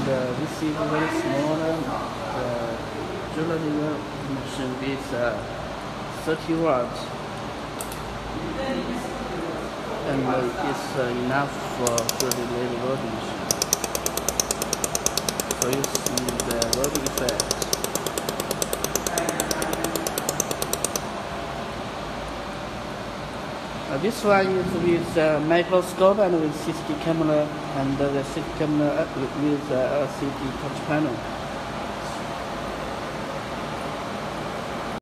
this is very small jewelry machine with 30 watts, and it's enough for the loading machine. So you see the loading effect. This one is with microscope and with CCD camera, and the CCD camera with LCD touch panel.